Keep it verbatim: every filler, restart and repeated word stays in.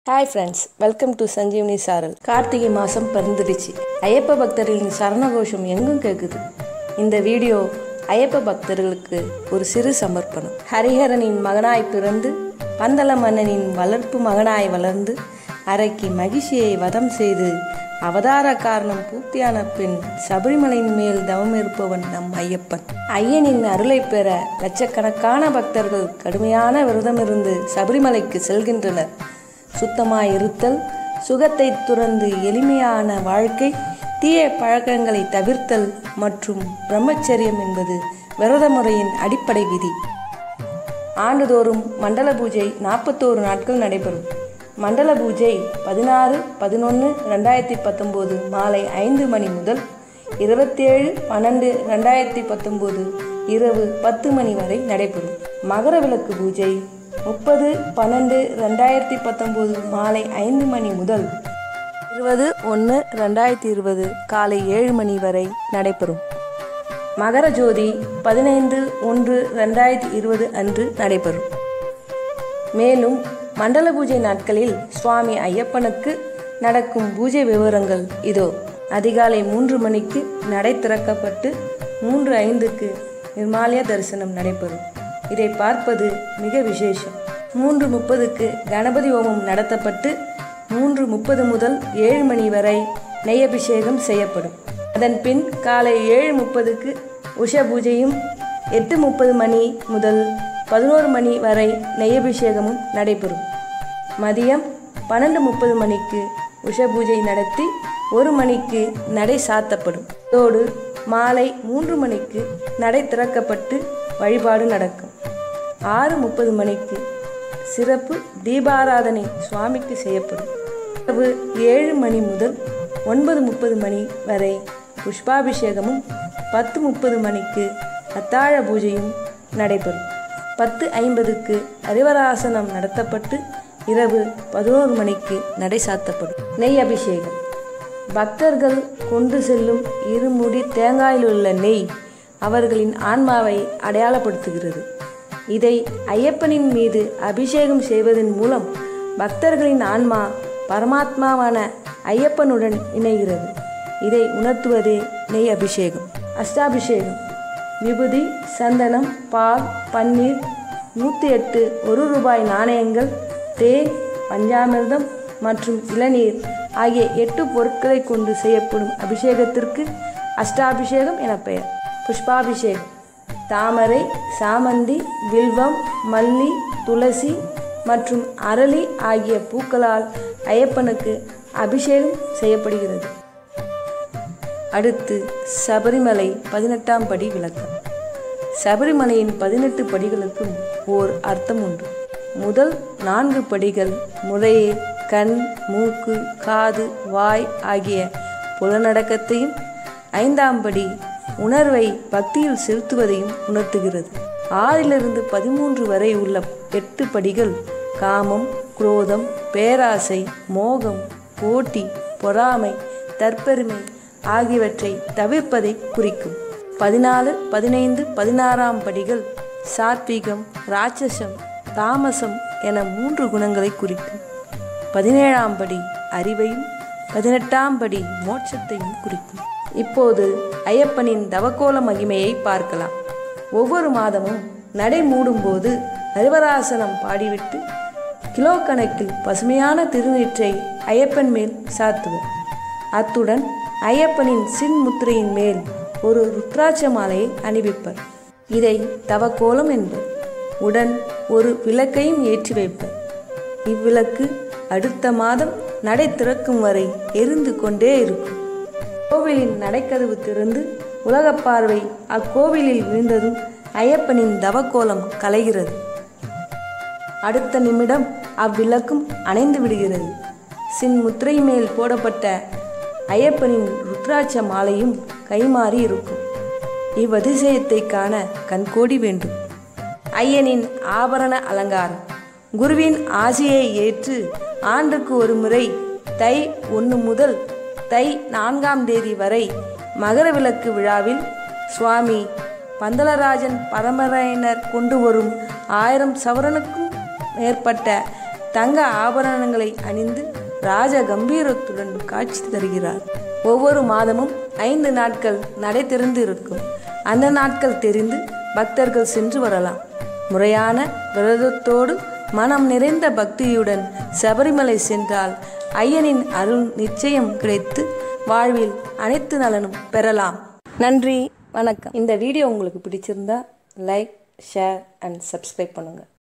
Hi friends, welcome to Sanjeevani Saral. கார்த்திகை மாதம் பிறந்துடுச்சு. ஐயப்ப பக்தர்களின் சரணகோஷம் எங்கும் கேட்குது. இந்த வீடியோ ஐயப்ப பக்தர்களுக்கு ஒரு சிறு சமர்ப்பணம். ஹரிஹரனின் மகனாய் பிறந்து பந்தள மன்னனின் வளர்ப்பு மகனாய் வளர்ந்து அரைக்கி மகிழ்ச்சியை வதம் செய்து அவதார காரணம் பூர்த்தியான பின் சபரிமலையின் மேல் தவம் இருப்பவன் நம் ஐயப்பன். ஐயனின் அருளை பெற லட்சக்கணக்கான பக்தர்கள் கடுமையான விரதமிருந்து சபரிமலைக்கு செல்கின்றனர். சுத்தமாய் இருத்தல், சுகத்தை துறந்து எளிமையான வாழ்க்கை, தீய பழக்கங்களை தவிர்த்தல் மற்றும் பிரம்மச்சரியம் என்பது விரத முறையின் அடிப்படை விதி. ஆண்டுதோறும் மண்டல பூஜை நாற்பத்தோரு நாட்கள் நடைபெறும். மண்டல பூஜை பதினாறு பதினொன்று ரெண்டாயிரத்தி பத்தொம்போது மாலை ஐந்து மணி முதல் இருபத்தி ஏழு பன்னெண்டு ரெண்டாயிரத்தி பத்தொம்போது இரவு பத்து மணி வரை நடைபெறும். மகர விளக்கு பூஜை முப்பது பன்னெண்டு ரெண்டாயிரத்தி பத்தொம்போது மாலை ஐந்து மணி முதல் இருபது ஒன்று ரெண்டாயிரத்தி இருபது காலை ஏழு மணி வரை நடைபெறும். மகர ஜோதி பதினைந்து ஒன்று ரெண்டாயிரத்தி இருபது அன்று நடைபெறும். மேலும் மண்டல பூஜை நாட்களில் சுவாமி ஐயப்பனுக்கு நடக்கும் பூஜை விவரங்கள் இதோ. அதிகாலை மூன்று மணிக்கு நடை திறக்கப்பட்டு மூன்று ஐந்துக்கு நிர்மாலய தரிசனம் நடைபெறும். இதை பார்ப்பது மிக விசேஷம். மூன்று முப்பதுக்கு கணபதி ஹோமம் நடத்தப்பட்டு மூன்று முப்பது முதல் ஏழு மணி வரை நெய் அபிஷேகம் செய்யப்படும். அதன் பின் காலை ஏழு முப்பதுக்கு உஷ பூஜையும் எட்டு முப்பது மணி முதல் பதினோரு மணி வரை நெய் அபிஷேகமும் நடைபெறும். மதியம் பன்னெண்டு முப்பது மணிக்கு உஷ பூஜை நடத்தி ஒரு மணிக்கு நடை சாத்தப்படும். அதோடு மாலை மூன்று மணிக்கு நடை திறக்கப்பட்டு வழிபாடு நடக்கும். ஆறு முப்பது மணிக்கு சிறப்பு தீபாராதனை சுவாமிக்கு செய்யப்படும். இரவு ஏழு மணி முதல் ஒன்பது முப்பது மணி வரை புஷ்பாபிஷேகமும் பத்து முப்பது மணிக்கு அத்தாழ பூஜையும் நடைபெறும். பத்து ஐம்பதுக்கு ஹரிவராசனம் நடத்தப்பட்டு இரவு பதினோரு மணிக்கு நடை சாத்தப்படும். நெய் அபிஷேகம். பக்தர்கள் கொண்டு செல்லும் இருமுடி தேங்காயில் உள்ள நெய் அவர்களின் ஆன்மாவை அடையாளப்படுத்துகிறது. இதை ஐயப்பனின் மீது அபிஷேகம் செய்வதன் மூலம் பக்தர்களின் ஆன்மா பரமாத்மாவான ஐயப்பனுடன் இணைகிறது. இதை உணர்த்துவதே நெய் அபிஷேகம். அஷ்டாபிஷேகம். விபூதி, சந்தனம், பால், பன்னீர், நூற்றி எட்டு ஒரு ரூபாய் நாணயங்கள், தேன், பஞ்சாமிர்தம் மற்றும் இளநீர் ஆகிய எட்டு பொருட்களை கொண்டு செய்யப்படும் அபிஷேகத்திற்கு அஷ்டாபிஷேகம் என பெயர். புஷ்பாபிஷேகம். தாமரை, சாமந்தி, வில்வம், மல்லி, துளசி மற்றும் அரளி ஆகிய பூக்களால் ஐயப்பனுக்கு அபிஷேகம் செய்யப்படுகிறது. அடுத்து சபரிமலை பதினெட்டாம் படி விளக்கம். சபரிமலையின் பதினெட்டு படிகளுக்கும் ஓர் அர்த்தம் உண்டு. முதல் நான்கு படிகள் முறையே கண், மூக்கு, காது, வாய் ஆகிய புலனடக்கத்தையும், ஐந்தாம் படி உணர்வை பக்தியில் செலுத்துவதையும் உணர்த்துகிறது. ஆறிலிருந்து பதிமூன்று வரை உள்ள எட்டு படிகள் காமம், குரோதம், பேராசை, மோகம், போட்டி, பொறாமை, தற்பெருமை ஆகியவற்றை தவிர்ப்பதை குறிக்கும். பதினாலு பதினைந்து பதினாறாம் படிகள் சாத்விகம், ராட்சசம், தாமசம் என மூன்று குணங்களை குறிக்கும். பதினேழாம் படி அறிவையும் பதினெட்டாம் படி மோட்சத்தையும் குறிக்கும். இப்போது ஐயப்பனின் தவக்கோல மகிமையை பார்க்கலாம். ஒவ்வொரு மாதமும் நடை மூடும்போது ஹரிவராசனம் பாடிவிட்டு கிலோ கணக்கில் பசுமையான திருநீற்றை ஐயப்பன் மேல் சாத்துவர். அத்துடன் ஐயப்பனின் சின்முத்திரையின் மேல் ஒரு ருத்ராட்ச மாலையை அணிவிப்பர். இதை தவக்கோலம் என்பர். உடன் ஒரு விளக்கையும் ஏற்றி வைப்பர். இவ்விளக்கு அடுத்த மாதம் நடை திறக்கும் வரை எரிந்து கொண்டே இருக்கும். கோவிலின் நடைக்கதவு திறந்து உலக பார்வை அக்கோவிலில் விழுந்ததும் ஐயப்பனின் தவக்கோலம் கலைகிறது. அடுத்த நிமிடம் அவ்விளக்கும் அணைந்து விடுகிறது. சின்முத்திரை மேல் போடப்பட்ட ஐயப்பனின் ருத்ராட்ச மாலையும் கைமாறி இருக்கும். இவ்வதிசயத்தை காண கண்கோடி வேண்டும். ஐயனின் ஆபரண அலங்காரம். குருவின் ஆசையை ஏற்று ஆண்டுக்கு ஒரு முறை தை ஒன்று முதல் தை நான்காம் தேதி வரை மகர விளக்கு விழாவில் சுவாமி பந்தளராஜன் பரம்பரையினர் கொண்டு வரும் ஆயிரம் சவரனுக்கும் மேற்பட்ட தங்க ஆபரணங்களை அணிந்து ராஜ கம்பீரத்துடன் காட்சி தருகிறார். ஒவ்வொரு மாதமும் ஐந்து நாட்கள் நடை திறந்து இருக்கும். அந்த நாட்கள் தெரிந்து பக்தர்கள் சென்று வரலாம். முறையான விரதத்தோடு மனம் நிறைந்த பக்தியுடன் சபரிமலை சென்றால் ஐயனின் அருள் நிச்சயம் கிடைத்து வாழ்வில் அனைத்து நலனும் பெறலாம். நன்றி, வணக்கம். இந்த வீடியோ உங்களுக்கு பிடிச்சிருந்தா லைக், ஷேர் அண்ட் சப்ஸ்கிரைப் பண்ணுங்கள்.